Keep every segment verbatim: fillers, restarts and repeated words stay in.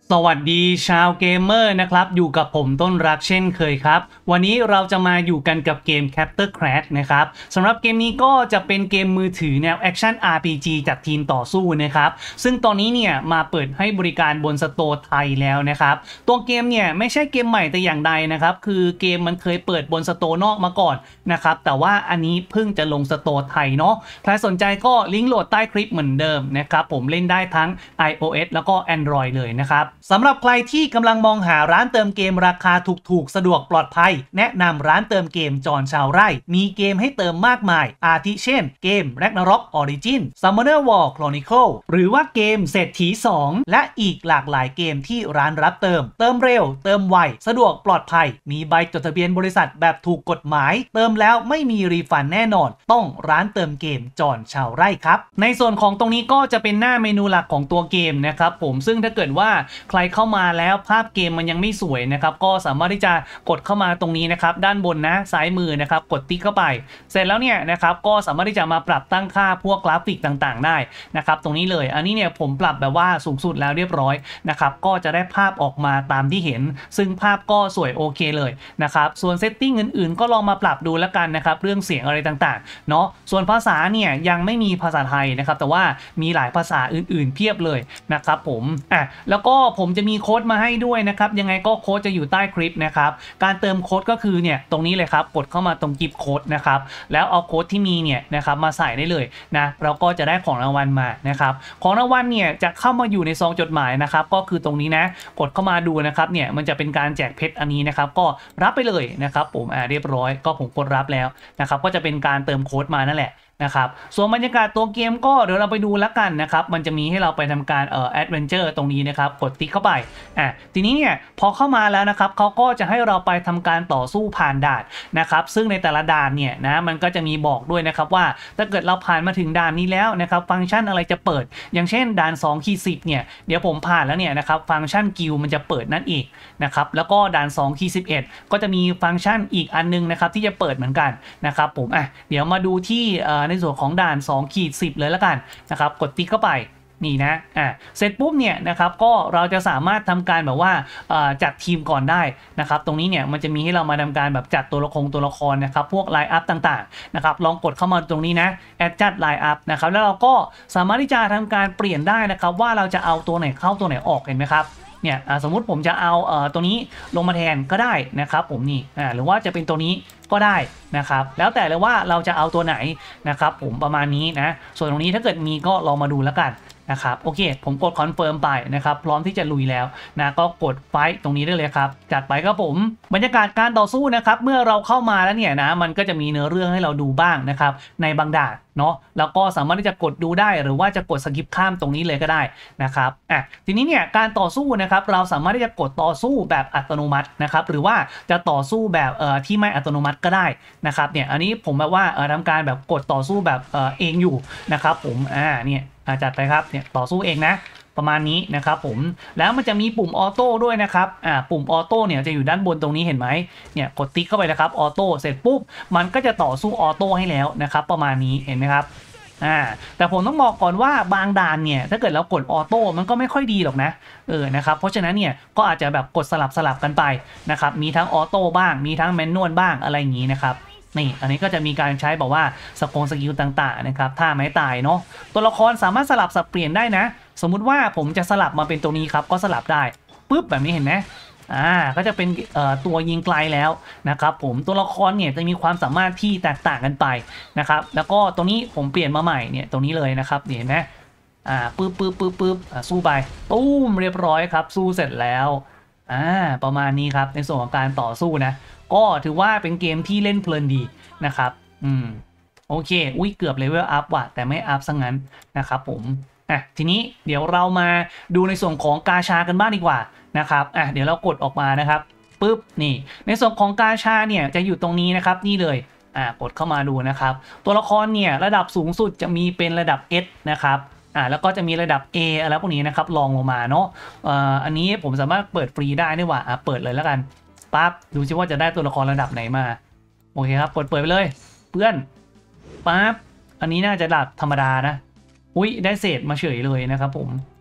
สวัสดีชาวเกมเมอร์นะครับอยู่กับผมต้นรักเช่นเคยครับวันนี้เราจะมาอยู่กันกับเกม Capture Crash นะครับสำหรับเกมนี้ก็จะเป็นเกมมือถือแนวแอคชั่น อาร์ พี จี จากทีมต่อสู้นะครับซึ่งตอนนี้เนี่ยมาเปิดให้บริการบนสโตร์ไทยแล้วนะครับตัวเกมเนี่ยไม่ใช่เกมใหม่แต่อย่างใดนะครับคือเกมมันเคยเปิดบนสโตร์นอกมาก่อนนะครับแต่ว่าอันนี้เพิ่งจะลงสโตร์ไทยเนาะใครสนใจก็ลิงก์โหลดใต้คลิปเหมือนเดิมนะครับผมเล่นได้ทั้ง iOS แล้วก็ Android เลยนะครับสำหรับใครที่กำลังมองหาร้านเติมเกมราคาถูกๆสะดวกปลอดภัยแนะนำร้านเติมเกมจอนชาวไร่มีเกมให้เติมมากมายอาทิเช่นเกม Ragnarok Origin Summoner War Chronicle หรือว่าเกมเศรษฐีสองและอีกหลากหลายเกมที่ร้านรับเติมเติมเร็วเติมไวสะดวกปลอดภัยมีใบจดทะเบียนบริษัทแบบถูกกฎหมายเติมแล้วไม่มีรีฟันแน่นอนต้องร้านเติมเกมจอนชาวไร่ครับในส่วนของตรงนี้ก็จะเป็นหน้าเมนูหลักของตัวเกมนะครับผมซึ่งถ้าเกิดว่าใครเข้ามาแล้วภาพเกมมันยังไม่สวยนะครับก็สามารถที่จะกดเข้ามาตรงนี้นะครับด้านบนนะซ้ายมือนะครับกดติ๊กเข้าไปเสร็จแล้วเนี่ยนะครับก็สามารถที่จะมาปรับตั้งค่าพวกกราฟิกต่างๆได้นะครับตรงนี้เลยอันนี้เนี่ยผมปรับแบบว่าสูงสุดแล้วเรียบร้อยนะครับก็จะได้ภาพออกมาตามที่เห็นซึ่งภาพก็สวยโอเคเลยนะครับส่วนเซตติ้งอื่นๆก็ลองมาปรับดูแล้วกันนะครับเรื่องเสียงอะไรต่างๆเนาะส่วนภาษาเนี่ยยังไม่มีภาษาไทยนะครับแต่ว่ามีหลายภาษาอื่นๆเพียบเลยนะครับผมอ่ะแล้วก็ผมจะมีโค้ดมาให้ด้วยนะครับยังไงก็โค้ดจะอยู่ใต้คลิปนะครับการเติมโค้ดก็คือเนี่ยตรงนี้เลยครับกดเข้ามาตรงกิฟต์โค้ดนะครับแล้วเอาโค้ดที่มีเนี่ยนะครับมาใส่ได้เลยนะเราก็จะได้ของรางวัลมานะครับของรางวัลเนี่ยจะเข้ามาอยู่ในซองจดหมายนะครับก็คือตรงนี้นะกดเข้ามาดูนะครับเนี่ยมันจะเป็นการแจกเพชรอันนี้นะครับก็รับไปเลยนะครับผมอ่าเรียบร้อยก็ผมกดรับแล้วนะครับก็จะเป็นการเติมโค้ดมานั่นแหละนะครับส่วนบรรยากาศตัวเกมก็เดี๋ยวเราไปดูแล้วกันนะครับมันจะมีให้เราไปทำการเอ่อแอดเวนเจอร์ตรงนี้นะครับกดติ๊กเข้าไปอ่ะทีนี้เนี่ยพอเข้ามาแล้วนะครับเขาก็จะให้เราไปทำการต่อสู้ผ่านด่านนะครับซึ่งในแต่ละด่านเนี่ยนะมันก็จะมีบอกด้วยนะครับว่าถ้าเกิดเราผ่านมาถึงด่านนี้แล้วนะครับฟังก์ชันอะไรจะเปิดอย่างเช่นด่านสองขีดสิบเนี่ยเดี๋ยวผมผ่านแล้วเนี่ยนะครับฟังก์ชันกิลมันจะเปิดนั่นอีกนะครับแล้วก็ด่านสองขีดสิบเอ็ดก็จะมีฟังก์ชันอีกอันนึงนะครับที่จะเปิดเหมือนกันนะครับผมอ่ะเดี๋ยวมาดูที่เอ่อในส่วนของด่านสองขีดสิบเลยแล้วกันนะครับกดติ๊กเข้าไปนี่นะอ่ะเสร็จปุ๊บเนี่ยนะครับก็เราจะสามารถทำการแบบว่าจัดทีมก่อนได้นะครับตรงนี้เนี่ยมันจะมีให้เรามาทำการแบบจัดตัวละครตัวละครนะครับพวกไลน์อัพต่างๆนะครับลองกดเข้ามาตรงนี้นะแอดจัดไลน์อัพนะครับแล้วเราก็สามารถที่จะทำการเปลี่ยนได้นะครับว่าเราจะเอาตัวไหนเข้าตัวไหนออกเห็นไหมครับเนี่ยสมมุติผมจะเอาเอ่อตัวนี้ลงมาแทนก็ได้นะครับผมนี่อ่าหรือว่าจะเป็นตัวนี้ก็ได้นะครับแล้วแต่เลยว่าเราจะเอาตัวไหนนะครับผมประมาณนี้นะส่วนตรงนี้ถ้าเกิดมีก็ลองมาดูแล้วกันนะครับโอเคผมกดคอนเฟิร์มไปนะครับพร้อมที่จะลุยแล้วนะก็กดไฟตรงนี้ได้เลยครับจัดไปครับผมบรรยากาศการต่อสู้นะครับเมื่อเราเข้ามาแล้วเนี่ยนะมันก็จะมีเนื้อเรื่องให้เราดูบ้างนะครับในบางด่านเนาะแล้วก็สามารถที่จะกดดูได้หรือว่าจะกดสกิปข้ามตรงนี้เลยก็ได้นะครับอ่ะทีนี้เนี่ยการต่อสู้นะครับเราสามารถที่จะกดต่อสู้แบบอัตโนมัตินะครับหรือว่าจะต่อสู้แบบเอ่อที่ไม่อัตโนมัติก็ได้นะครับเนี่ยอันนี้ผมแบบว่าเอ่อทำการแบบกดต่อสู้แบบเอ่อเองอยู่นะครับผมอ่าเนี่ยจัดไปครับเนี่ยต่อสู้เองนะประมาณนี้นะครับผมแล้วมันจะมีปุ่มออโต้ด้วยนะครับอ่าปุ่มออโต้เนี่ยจะอยู่ด้านบนตรงนี้เห็นไหมเนี่ยกดติ๊กเข้าไปนะครับออโต้เสร็จปุ๊บมันก็จะต่อสู้ออโต้ให้แล้วนะครับประมาณนี้เห็นไหมครับอ่าแต่ผมต้องบอกก่อนว่าบางด่านเนี่ยถ้าเกิดเรากดออโต้มันก็ไม่ค่อยดีหรอกนะเออนะครับเพราะฉะนั้นเนี่ยก็อาจจะแบบกดสลับสลับกันไปนะครับมีทั้งออโต้บ้างมีทั้งแมนนวลบ้างอะไรอย่างนี้นะครับนี่อันนี้ก็จะมีการใช้บอกว่าสกงสกิลต่างๆนะครับท่าไม้ตายเนาะตัวละครสามารถสลับสับเปลี่ยนได้นะสมมุติว่าผมจะสลับมาเป็นตัวนี้ครับก็สลับได้ปุ๊บแบบนี้เห็นไหมอ่าก็จะเป็นเอ่อตัวยิงไกลแล้วนะครับผมตัวละครเนี่ยจะมีความสามารถที่แตกต่างกันไปนะครับแล้วก็ตัวนี้ผมเปลี่ยนมาใหม่เนี่ยตรงนี้เลยนะครับเห็นไหมอ่าปึ๊บปึ๊บปึ๊บปึ๊บอ่าสู้ไปตุ้มเรียบร้อยครับสู้เสร็จแล้วอ่าประมาณนี้ครับในส่วนของการต่อสู้นะก็ถือว่าเป็นเกมที่เล่นเพลินดีนะครับอืมโอเคอุ้ยเกือบเลเวลอัพว่ะแต่ไม่อัพซะงั้นนะครับผมอ่ะทีนี้เดี๋ยวเรามาดูในส่วนของกาชากันบ้างดีกว่านะครับอ่ะเดี๋ยวเรากดออกมานะครับปุ๊บนี่ในส่วนของกาชาเนี่ยจะอยู่ตรงนี้นะครับนี่เลยอ่ากดเข้ามาดูนะครับตัวละครเนี่ยระดับสูงสุดจะมีเป็นระดับ S นะครับอ่าแล้วก็จะมีระดับ A อะไรพวกนี้นะครับลองลงมาเนาะอ่าอันนี้ผมสามารถเปิดฟรีได้ด้วยว่าอ่ะเปิดเลยแล้วกันปั๊บดูซิว่าจะได้ตัวละครระดับไหนมาโอเคครับกดเปิดไปเลยเพื่อนปั๊บอันนี้น่าจะระดับธรรมดานะอุ้ยได้เศษมาเฉยเลยนะครับผม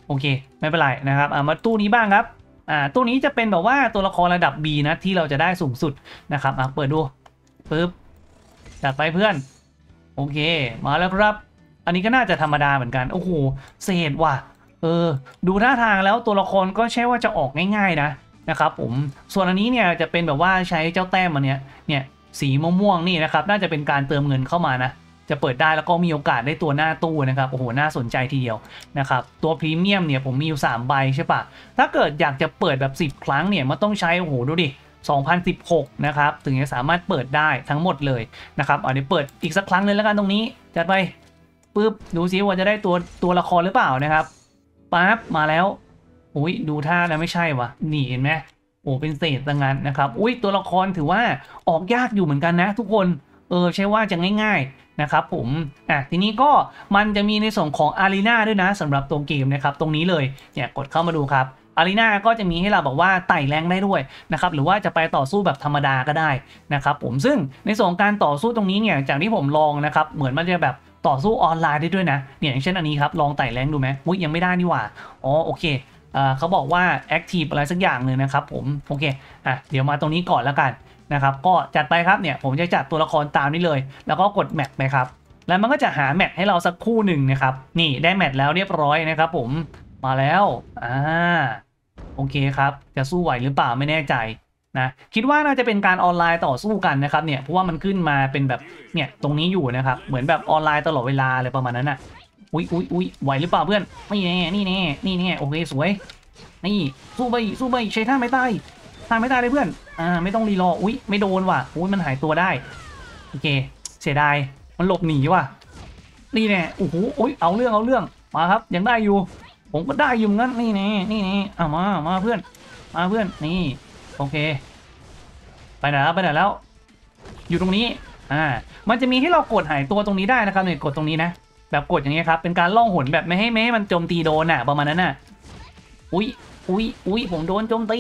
โอเคไม่เป็นไรนะครับอ่ามาตู้นี้บ้างครับอ่าตู้นี้จะเป็นแบบว่าตัวละครระดับ B นะที่เราจะได้สูงสุดนะครับอ่ะเปิดดูปึ๊บจัดไปเพื่อนโอเคมาแล้วครับอันนี้ก็น่าจะธรรมดาเหมือนกันโอ้โหเศษว่ะเออดูท่าทางแล้วตัวละครก็ใช่ว่าจะออกง่ายๆนะนะครับผมส่วนอันนี้เนี่ยจะเป็นแบบว่าใช้เจ้าแต้มมันเนี้ยเนี่ยสีม่วงๆนี่นะครับน่าจะเป็นการเติมเงินเข้ามานะจะเปิดได้แล้วก็มีโอกาสได้ตัวหน้าตู้นะครับโอ้โหน่าสนใจทีเดียวนะครับตัวพรีเมียมเนี่ยผมมีอยู่สามใบใช่ปะถ้าเกิดอยากจะเปิดแบบสิบครั้งเนี่ยมันต้องใช้โอ้โหดูดิสองพันสิบหกนะครับถึงจะสามารถเปิดได้ทั้งหมดเลยนะครับอันนี้เปิดอีกสักครั้งเลยแล้วกันตรงนี้จัดไปปึ๊บดูซิว่าจะได้ตัวตัวละครหรือเปล่านะครับปั๊บมาแล้วอุ้ยดูท่าแล้วไม่ใช่วะนี่เห็นไหมโอ้เป็นเศษต่างงานนะครับอุ้ยตัวละครถือว่าออกยากอยู่เหมือนกันนะทุกคนเออใช่ว่าจะง่ายๆนะครับผมอ่ะทีนี้ก็มันจะมีในส่วนของอารีนาด้วยนะสำหรับตัวเกมนะครับตรงนี้เลยเนี่ยกดเข้ามาดูครับอารีนาก็จะมีให้เราบอกว่าไต่แรงได้ด้วยนะครับหรือว่าจะไปต่อสู้แบบธรรมดาก็ได้นะครับผมซึ่งในส่วนการต่อสู้ตรงนี้เนี่ยจากที่ผมลองนะครับเหมือนมันจะแบบต่อสู้ออนไลน์ได้ด้วยนะเนี่ยอย่างเช่นอันนี้ครับลองไต่แรงดูไหมอุ๊ยยังไม่ได้นี่หว่าอ๋อโอเคอ่าเขาบอกว่า Active อะไรสักอย่างเลยนะครับผมโอเคอ่ะเดี๋ยวมาตรงนี้ก่อนแล้วกันนะครับก็จัดไปครับเนี่ยผมจะจัดตัวละครตามนี้เลยแล้วก็กดแมปไปครับแล้วมันก็จะหาแมทให้เราสักคู่หนึ่งนะครับนี่ได้แมทแล้วเรียบร้อยนะครับผมมาแล้วอ่าโอเคครับจะสู้ไหวหรือเปล่าไม่แน่ใจนะคิดว่าน่าจะเป็นการออนไลน์ต่อสู้กันนะครับเนี่ยเพราะว่ามันขึ้นมาเป็นแบบเนี่ยตรงนี้อยู่นะครับเหมือนแบบออนไลน์ตลอดเวลาอะไรประมาณนั้นน่ะอุ้ยอุ้ยอุ้ยไหวหรือเปล่าเพื่อนนี่แน่นี่แน่นี่แน่โอเคสวยนี่สู้ไปสู้ไปใช้ท่าไม่ตายท่าไม่ตายเลยเพื่อนอ่าไม่ต้องรีรออุ้ยไม่โดนว่ะอุ้ยมันหายตัวได้โอเคเสียดายมันหลบหนีว่ะนี่แน่โอ้โหอุ้ยเอาเรื่องเอาเรื่องมาครับยังได้อยู่ผมก็ได้อยู่งั้นนี่แน่นี่แน่เอามามาเพื่อนมาเพื่อนนี่โอเคไปไหนแล้วไปไหนแล้วอยู่ตรงนี้อ่ามันจะมีให้เรากดหายตัวตรงนี้ได้นะครับเนี่ยกดตรงนี้นะแบบกดอย่างเงี้ยครับเป็นการล่องหนแบบไม่ให้ไม่ให้มันโจมตีโดนอ่ะประมาณนั้นน่ะอุ้ยอุ้ยอุ้ยผมโดนโจมตี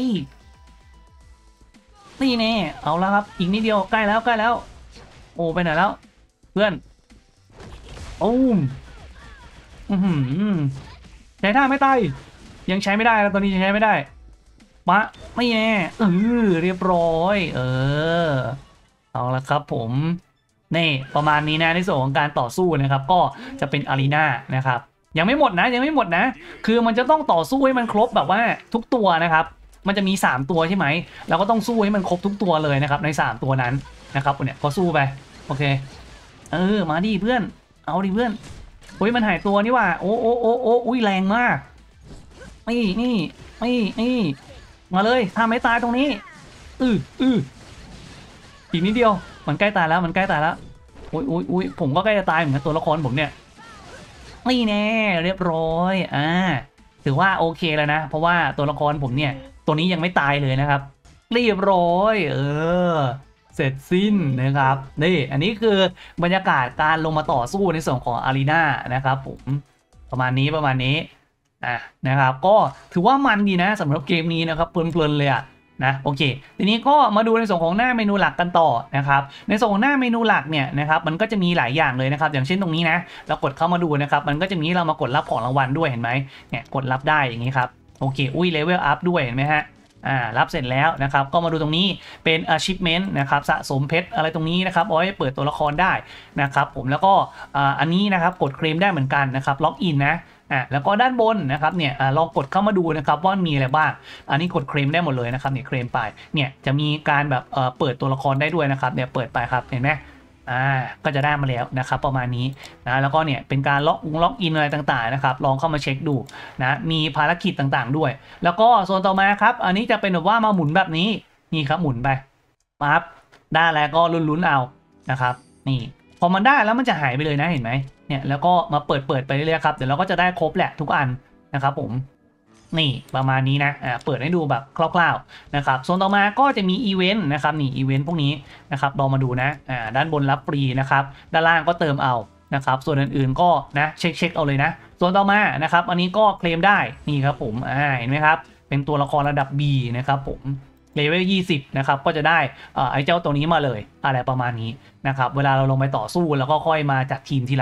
นี่แน่เอาแล้วครับอีกนิดเดียวใกล้แล้วใกล้แล้วโอ้ไปไหนแล้วเพื่อนโอ้มอือหือใช้ท่าไม่ตายยังใช้ไม่ได้แล้วตอนนี้ยังใช้ไม่ได้มะไม่แน่เออเรียบร้อยเออเอาละครับผมนี่ประมาณนี้นะในส่วนของการต่อสู้นะครับก็จะเป็นอารีนานะครับยังไม่หมดนะยังไม่หมดนะคือมันจะต้องต่อสู้ให้มันครบแบบว่าทุกตัวนะครับมันจะมีสามตัวใช่ไหมเราก็ต้องสู้ให้มันครบทุกตัวเลยนะครับในสามตัวนั้นนะครับเนี่ยก็สู้ไปโอเคเออมาดิเพื่อนเอาดิเพื่อนโอ้ยมันหายตัวนี่ว่าโอ้โอ้โอ้โอ้อุ้ยแรงมากนี่นี่นี่นี่มาเลยถ้าไม่ตายตรงนี้อืออืออีกนิดเดียวมันใกล้ตายแล้วมันใกล้ตายแล้วอุ้ยอุ้ยอุ้ยผมก็ใกล้จะตายเหมือนกันตัวละครผมเนี่ยนี่แน่เรียบร้อยอ่าถือว่าโอเคแล้วนะเพราะว่าตัวละครผมเนี่ยตัวนี้ยังไม่ตายเลยนะครับเรียบร้อยเออเสร็จสิ้นนะครับนี่อันนี้คือบรรยากาศการลงมาต่อสู้ในส่วนของอารีนานะครับผมประมาณนี้ประมาณนี้อ่ะนะครับก็ถือว่ามันดีนะสำหรับเกมนี้นะครับเพลินๆเลยอ่ะนะโอเคทีนี้ก็มาดูในส่วนของหน้าเมนูหลักกันต่อนะครับในส่วนของหน้าเมนูหลักเนี่ยนะครับมันก็จะมีหลายอย่างเลยนะครับอย่างเช่นตรงนี้นะเรากดเข้ามาดูนะครับมันก็จะมีเรามากดรับของรางวัลด้วยเห็นไหมเนี่ยกดรับได้อย่างนี้ครับโอเคอุ้ยเลเวลอัพด้วยเห็นไหมฮะอ่ารับเสร็จแล้วนะครับก็มาดูตรงนี้เป็น achievement นะครับสะสมเพชรอะไรตรงนี้นะครับเอาไว้เปิดตัวละครได้นะครับผมแล้วก็อ่าอันนี้นะครับกดเคลมได้เหมือนกันนะครับล็อกอินนะอ่ะแล้วก็ด้านบนนะครับเนี่ยอ่าลองกดเข้ามาดูนะครับว่ามีอะไรบ้างอันนี้กดเคลมได้หมดเลยนะครับเนี่ยเคลมไปเนี่ยจะมีการแบบเอ่อเปิดตัวละครได้ด้วยนะครับเนี่ยเปิดไปครับเห็นไหมอ่าก็จะได้มาแล้วนะครับประมาณนี้นะแล้วก็เนี่ยเป็นการล็อกล็อกอินอะไรต่างๆนะครับลองเข้ามาเช็คดูนะมีภารกิจต่างๆด้วยแล้วก็ส่วนต่อมาครับอันนี้จะเป็นแบบว่ามาหมุนแบบนี้นี่ครับหมุนไปปั๊บได้แล้วก็ลุ้นๆเอานะครับนี่พอมันได้แล้วมันจะหายไปเลยนะเห็นไหมเนี่ยแล้วก็มาเปิดเปิดไปเรื่อยๆครับเดี๋ยวเราก็จะได้ครบแหละทุกอันนะครับผมนี่ประมาณนี้นะอ่าเปิดให้ดูแบบคร่าวๆนะครับส่วนต่อมาก็จะมีอีเวนต์นะครับนี่อีเวนต์พวกนี้นะครับลองมาดูนะอ่าด้านบนรับฟรีนะครับด้านล่างก็เติมเอานะครับส่วนอื่นๆก็นะเช็คเช็คเอาเลยนะส่วนต่อมานะครับอันนี้ก็เคลมได้นี่ครับผมอ่าเห็นไหมครับเป็นตัวละครระดับ B นะครับผมเลเวลยี่สิบนะครับก็จะได้อ่าไอ้เจ้าตัวนี้มาเลยอะไรประมาณนี้นะครับเวลาเราลงไปต่อสู้แล้วก็ค่อยมาจัดทีมทีหลัง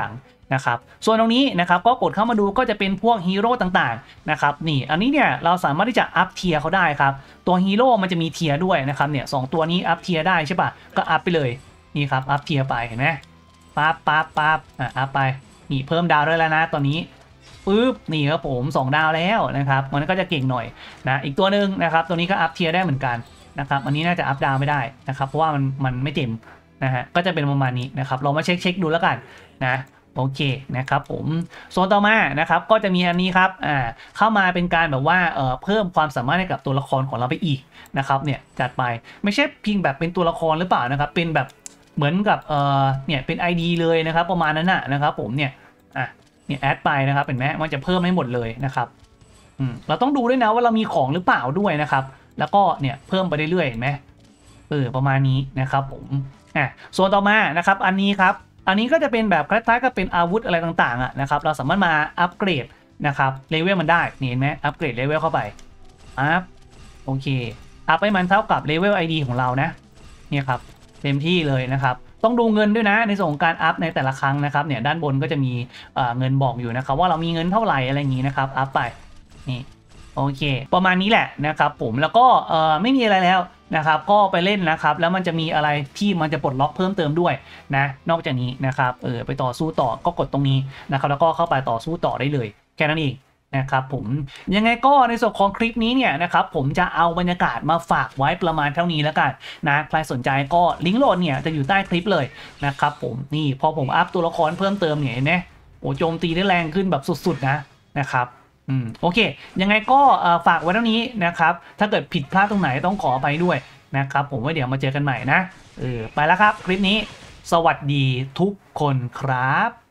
นะครับส่วนตรงนี้นะครับก็กดเข้ามาดูก็จะเป็นพวกฮีโร่ต่างๆนะครับนี่อันนี้เนี่ยเราสามารถที่จะอัพเทียร์เขาได้ครับตัวฮีโร่มันจะมีเทียร์ด้วยนะครับเนี่ยสองตัวนี้อัพเทียร์ได้ใช่ปะก็อัพไปเลยนี่ครับอัพเทียร์ไปเห็นไหมปั๊บปั๊บปั๊บอ่ะอัพไปนี่เพิ่มดาวด้วยแล้วนะตอนนี้ปึ๊บนี่ครับผมสองดาวแล้วนะครับมันก็จะเก่งหน่อยนะอีกตัวหนึ่งนะครับตัวนี้ก็อัพเทียร์ได้เหมือนกันนะครับอันนี้น่าจะอัพดาวไม่ได้นะครับเพราะว่ามันมันไม่เต็มนะฮะก็จะเป็นประมาณนี้นะครับเรามาเช็คเช็คดูแล้วกันนะโอเคนะครับผมส่วนต่อมานะครับก็จะมีอันนี้ครับอ่าเข้ามาเป็นการแบบว่าเอ่อเพิ่มความสามารถให้กับตัวละครของเราไปอีกนะครับเนี่ยจัดไปไม่ใช่เพียงแบบเป็นตัวละครหรือเปล่านะครับเป็นแบบเหมือนกับเอ่อเนี่ยเป็น ไอ ดี เลยนะครับประมาณนั้นนะนะครับผมเนี่ยอ่ะเนี่ยแอดไปนะครับเห็นไหมมันจะเพิ่มให้หมดเลยนะครับอืมเราต้องดูด้วยนะว่าเรามีของหรือเปล่าด้วยนะครับแล้วก็เนี่ยเพิ่มไปเรื่อยๆเห็นไหมเออประมาณนี้นะครับผมอ่ะส่วนต่อมานะครับอันนี้ครับอันนี้ก็จะเป็นแบบคล้ายๆกับเป็นอาวุธอะไรต่างๆอ่ะนะครับเราสามารถมาอัปเกรดนะครับเลเวลมันได้เห็นไหมอัปเกรดเลเวลเข้าไปอัพโอเคอัพให้มันเท่ากับเลเวล ไอ ดี ของเรานะเนี่ยครับเต็มที่เลยนะครับต้องดูเงินด้วยนะในส่วนของการอัพในแต่ละครั้งนะครับเนี่ยด้านบนก็จะมีเงินบอกอยู่นะครับว่าเรามีเงินเท่าไหร่อะไรอย่างนี้นะครับอัพไปนี่โอเคประมาณนี้แหละนะครับผมแล้วก็ไม่มีอะไรแล้วนะครับก็ไปเล่นนะครับแล้วมันจะมีอะไรที่มันจะปลดล็อกเพิ่มเติมด้วยนะนอกจากนี้นะครับเออไปต่อสู้ต่อก็กดตรงนี้นะครับแล้วก็เข้าไปต่อสู้ต่อได้เลยแค่นั้นเองนะครับผมยังไงก็ในส่วนของคลิปนี้เนี่ยนะครับผมจะเอาบรรยากาศมาฝากไว้ประมาณเท่านี้แล้วกันนะใครสนใจก็ลิงก์โหลดเนี่ยจะอยู่ใต้คลิปเลยนะครับผมนี่พอผมอัพตัวละครเพิ่มเติมเนี่ยเห็นไหมโอ้โจมตีได้แรงขึ้นแบบสุดๆนะนะครับอืมโอเคยังไงก็ฝากไว้เท่านี้นะครับถ้าเกิดผิดพลาดตรงไหนต้องขอไปด้วยนะครับผมว่าเดี๋ยวมาเจอกันใหม่นะเออไปแล้วครับคลิปนี้สวัสดีทุกคนครับ